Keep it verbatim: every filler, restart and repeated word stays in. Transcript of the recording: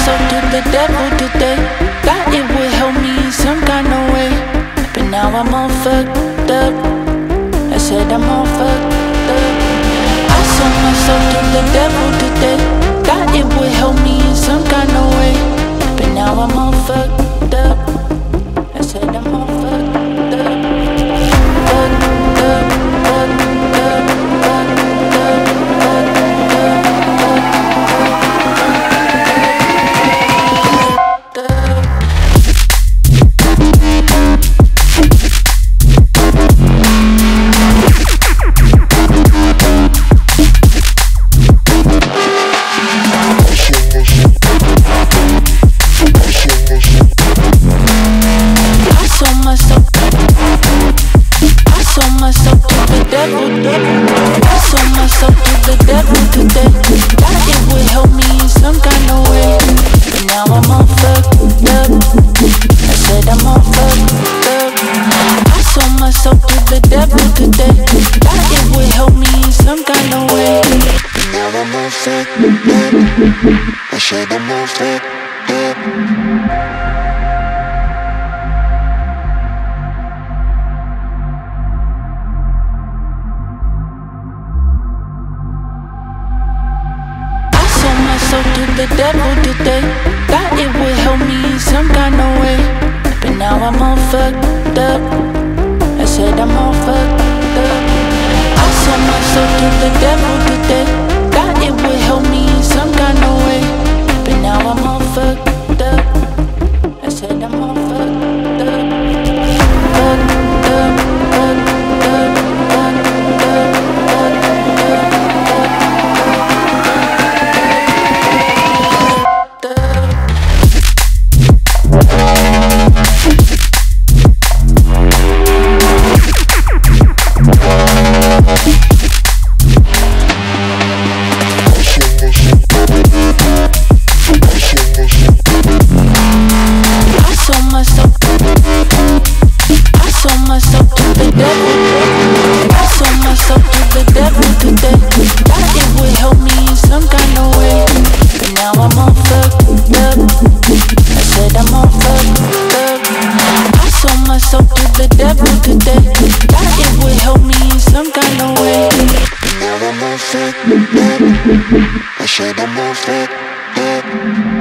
myself to the devil today. Thought it would help me in some kind of way, but now I'm all fucked up. I said I'm all fucked up. I sold myself to the devil today. Thought it would help me in some kind of way, but now I'm all fucked up. I said I'm all fucked up. Fucked up, fucked up, fucked up, the devil today. Thought it would help me in some kind of way, but now I'm all fucked up. I said I'm all fucked up. I sold myself to the devil today. Thought it would help me in some kind of way, but now I'm all fucked up. I said I'm all fucked up. Fucked up, fucked up, fucked up, fucked up. I said I'm all fucked up.